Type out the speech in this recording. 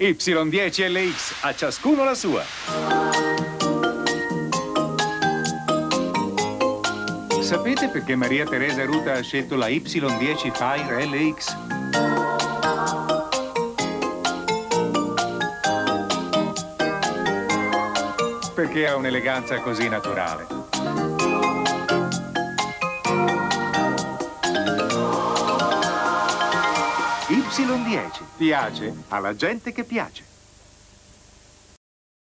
Y10LX, a ciascuno la sua. Sapete perché Maria Teresa Ruta ha scelto la Y10 Fire LX? Perché ha un'eleganza così naturale. Y10 piace alla gente che piace.